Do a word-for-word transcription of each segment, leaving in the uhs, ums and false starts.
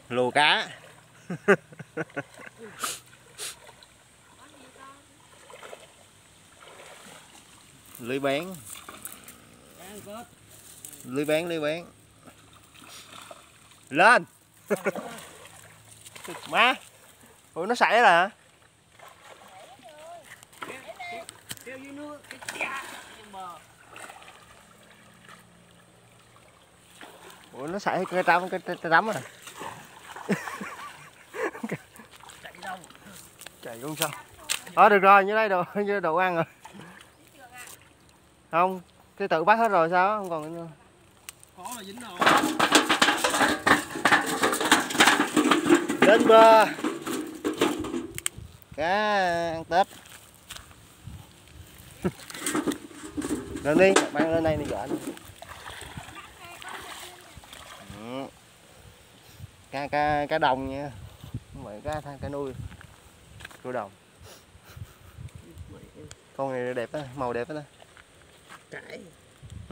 Lùa cá. Lưới bén. Lưới bén, lưới bén. Lên. Má. Ủa nó sảy rồi hả? Ủa nó sảy cái trống cái tắm à? Chạy đâu? Chạy cũng sao? Ờ được rồi, như đây đồ như đồ ăn rồi. Không, cái tự bắt hết rồi sao? Không còn nữa. Có là dính rồi. Lên bờ. Cá ăn Tết. Lên đi, mang lên đây đi vợ. Cá cá cá đồng nha. Không phải cá cá nuôi. Nuôi đồng. Con này đẹp á, màu đẹp á. Cải. Hả?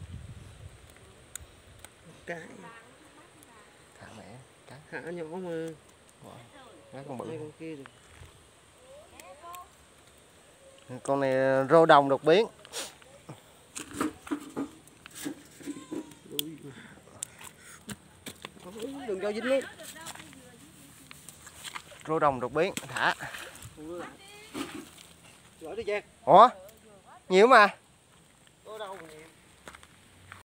Cải. Thả mẹ, cá. Thả nhỏ mà. Cá con bự. Con kia rồi. Con này rô đồng đột biến. Đừng cho dính luôn. Rô đồng đột biến, thả. Giỏi đi Giang. Ủa? Nhiều mà.